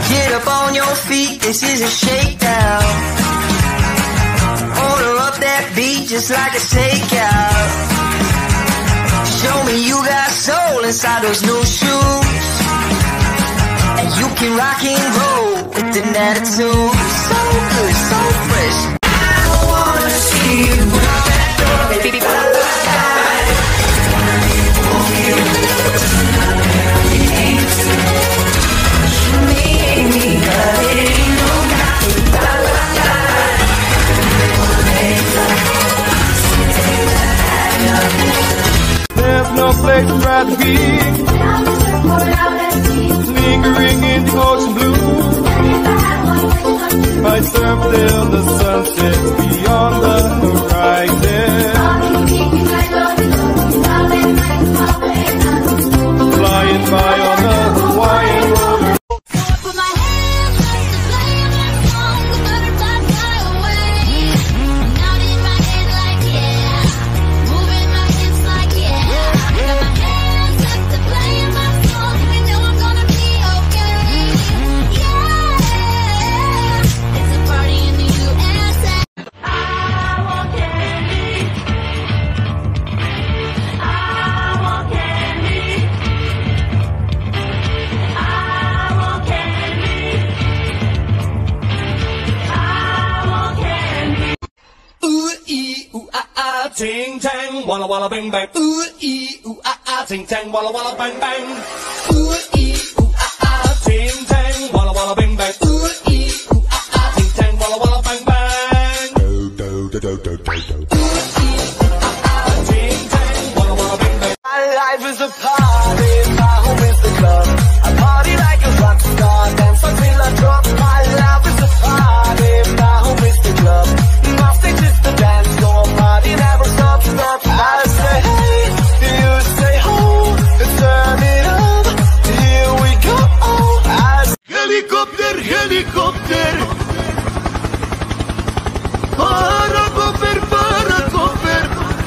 Get up on your feet, this is a shakedown. Order up that beat just like a takeout. Show me you got soul inside those new shoes. And you can rock and roll with an attitude. So good, so fresh. I wanna see you baby. There's no place I'd rather be, lingering in the ocean blue. I surf till the sun sets beyond the horizon, flying by on the Hawaiian roller. Ting tang, walla walla bang bang. Ooh ee ooh ah ah. Ting tang, walla walla bang bang. Ooh ee ooh ah ah. Ting tang, walla walla bang bang. Ooh ee ooh ah ah. Ting tang, walla walla bang bang. Ooh ee ooh ah ah. Ting tang, walla walla bang bang. My life is a party, my home is the club. I party like a rock star, dance until I drop. My life is a party, my home is the club. My stage is the dance floor, party never stops. I say hey, you say ho, turn it up, here we go. Helicopter, helicopter, paracopter, paracopter.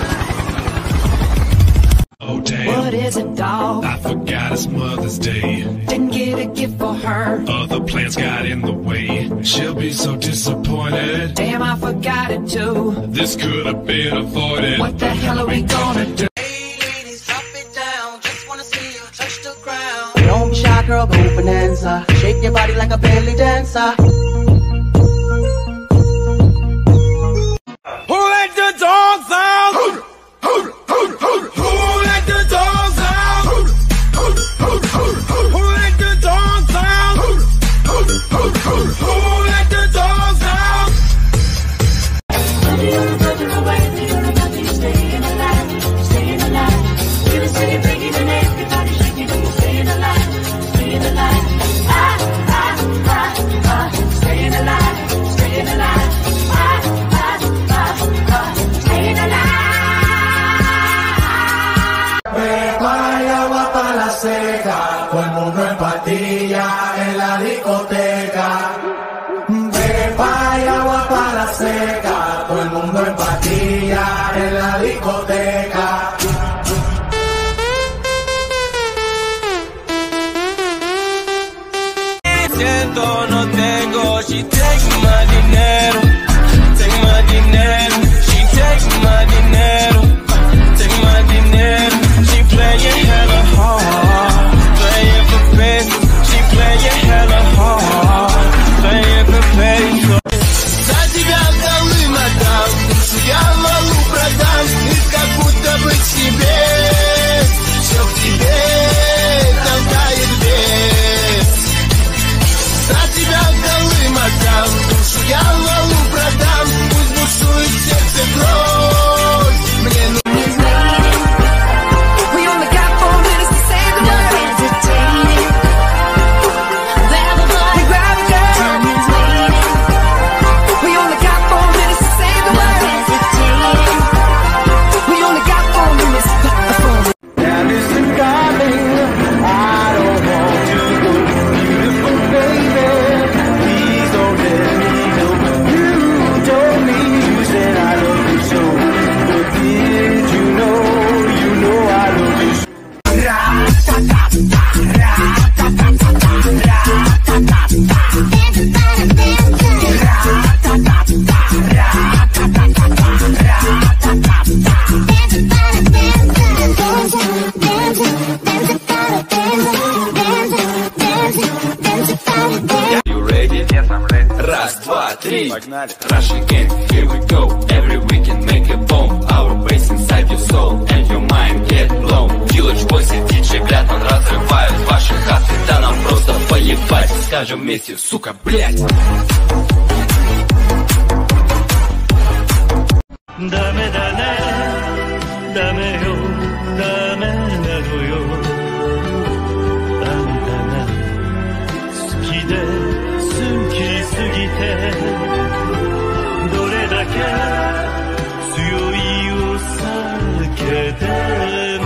Oh damn, What is it, dog? I forgot it's Mother's Day. Didn't get a gift for her. Other plans got in the way. She'll be so disappointed. Damn, I forgot it too. This could have been avoided. What the hell are we gonna do? Hey ladies, drop it down. Just wanna see you touch the ground. Don't be shy, girl, go bonanza. Shake your body like a belly dancer. Who let the dogs out? Who let the dogs out? Who let the dogs out? Who let the dogs out? Todo el mundo en patilla en la discoteca. Pepa y agua para la seca. Todo el mundo en patilla en la discoteca. Siento no tengo, she take my dinero, take my dinero, she take my dinero, take my dinero, she playing hella hard, playing for pesos, she playing hella hard, playing for pesos. За тебя голым отдам, я малу продам, и как будто бы к себе, все к тебе толкает вес. За тебя голым отдам, You ready? Yes, I'm ready. Раз, два, три. Погнали. Rush again, here we go. Every weekend make a bomb. Our bass inside your soul and your mind get blown. Village Boys и DJ Блятман разрывают ваши хаты. Да нам просто поебать. Скажем вместе, сука, блять. Dame, dame, dame yo, dameなのよ。あんたが好きで好きすぎて、どれだけ強いを避けても。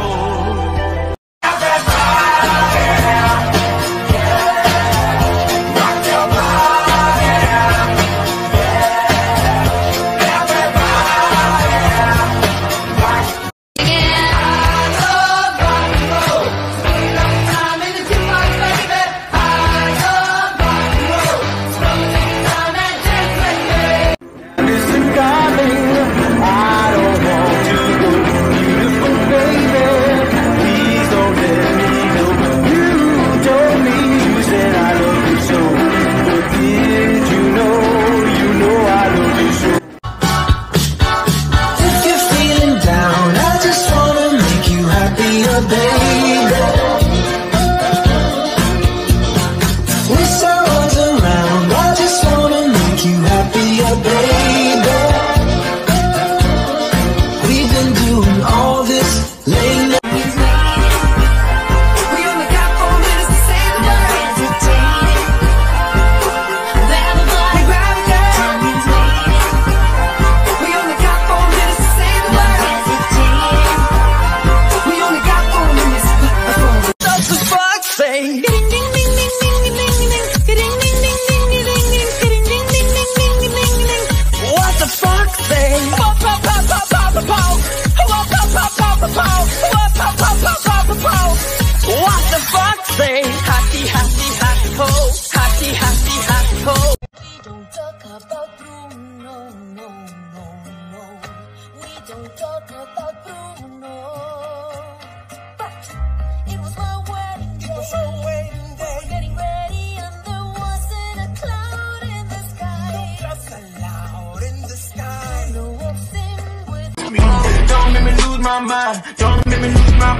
Don't make me lose my mind. Don't make me lose my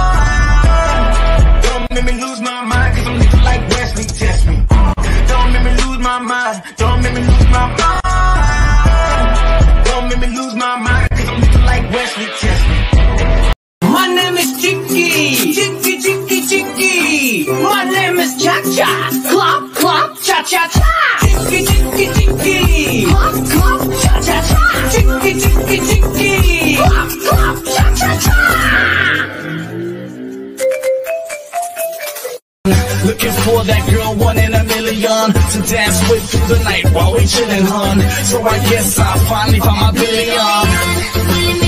mind. Don't make me lose my mind, cause I'm looking like Wesley, test me. Don't make me lose my mind. Don't make me lose my mind. Don't make me lose my mind, cause I'm looking like Wesley, test me. My name is Chicky, Chicky, Chicky, Chicky. My name is Cha-Cha, Clop, Clop, Cha-Cha-Cha. Chicky, Chicky, Chicky, Clop, Clop, Cha-Cha-Cha. Chicky, Chicky, Chicky, Clop, Clop, Cha-Cha-Cha. Looking for that girl, 1 in a million, to dance with through the night while we chillin', hun. So I guess I finally found my billion.